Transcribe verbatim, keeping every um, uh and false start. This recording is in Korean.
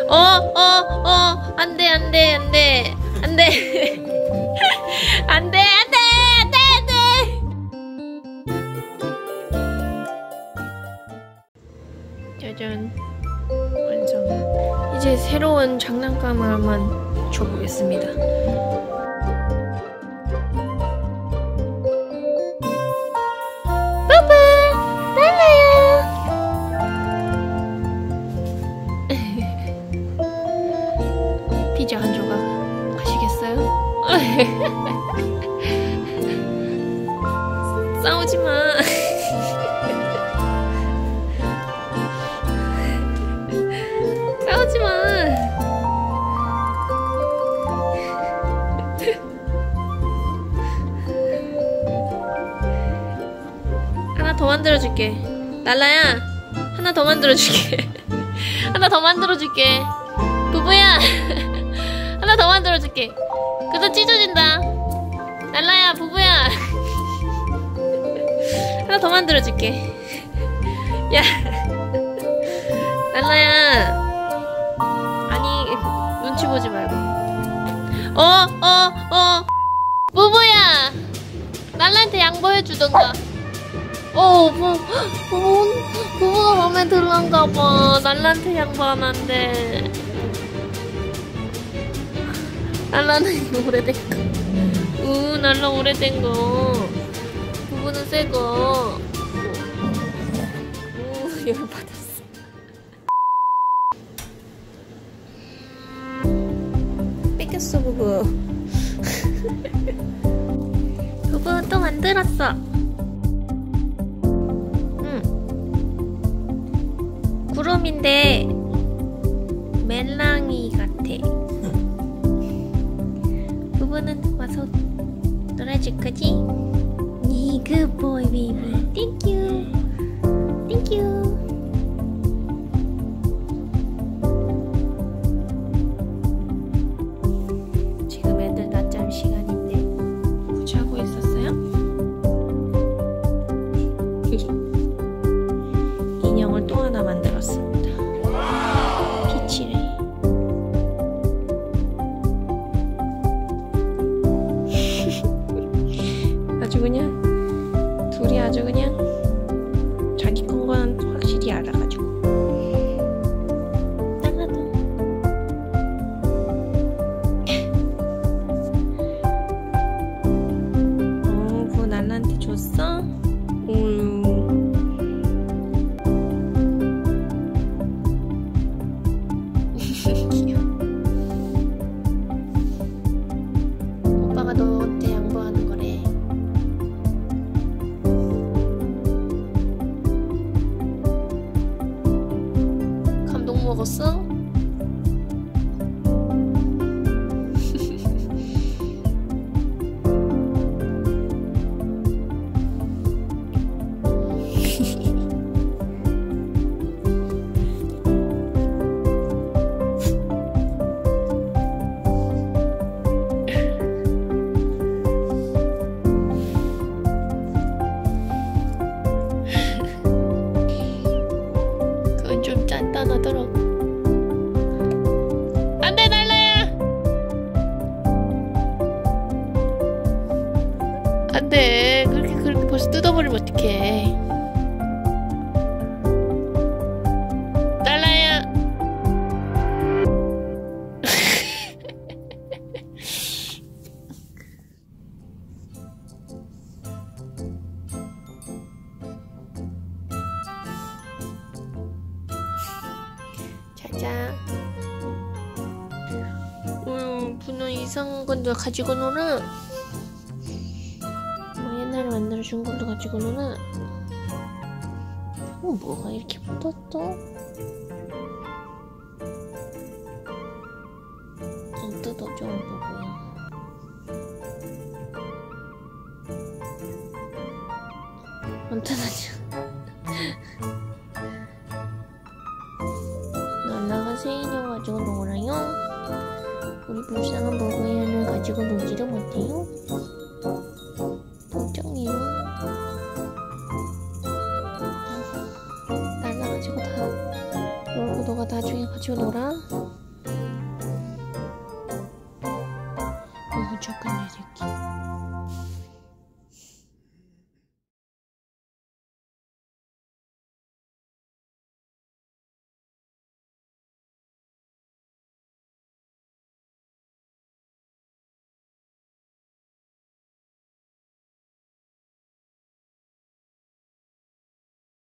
어, 어, 어, 안 돼, 안 돼, 안 돼, 안 돼. 안 돼, 안 돼, 안 돼, 안 돼. 짜잔. 완성. 이제 새로운 장난감을 한번 줘보겠습니다. 뿌뿌! 날라요! 피자 한 조각 가시겠어요? 싸우지 마. 싸우지 마. 하나 더 만들어줄게. 날라야, 하나 더 만들어줄게. 하나 더 만들어줄게. 부부야. 하나 더 만들어줄게. 그래도 찢어진다. 날라야, 부부야. 하나 더 만들어줄게. 야, 날라야. 아니, 눈치 보지 말고. 어, 어, 어. 부부야. 날라한테 양보해주던가. 어, 부, 부부, 부부가 마음에 들란가봐. 날라한테 양보 안 한대. 날라는 오래된 거. 우, 날라 오래된 거. 부부는 새 거. 우, 열받았어. 뺏겼어, 부부. 부부 또 만들었어. 응. 구름인데 멜랑이 같아. 부부는 와서 놀아줄 거지? 니 굿보이 베이비. 땡큐. 땡큐. 지금 애들 낮잠 시간인데 자고 있었어요? 인형을 또 하나 만들었습니다. 피치를. 아주 그냥 둘이 아주 그냥 자기 건 건 확실히 알아가지고. 나가도 어, 그거 날라한테 줬어? 음. 귀여워. 오빠가 너한테 양보하는 거래. 감동 먹었어? 그건 좀 짠짠하더라고. 안돼, 날라야. 안돼. 그렇게 그렇게 벌써 뜯어버리면 어떡해. 날라야. 자자. 음, 분은 이상한 건데 가지고 노나? 뭐 옛날에 만들어준 걸로 가지고 노나? 어, 뭐가 이렇게 붙었어? 좀 뜯어줘, 보고요. 안 뜯어져. 날라가 새 인형 가지고 놀아요? 우리 불쌍한 버거이언을 가지고 놀지도 못해요? 걱정이요. 날라가지고 다 놀고 너가 나중에 가지고 놀아?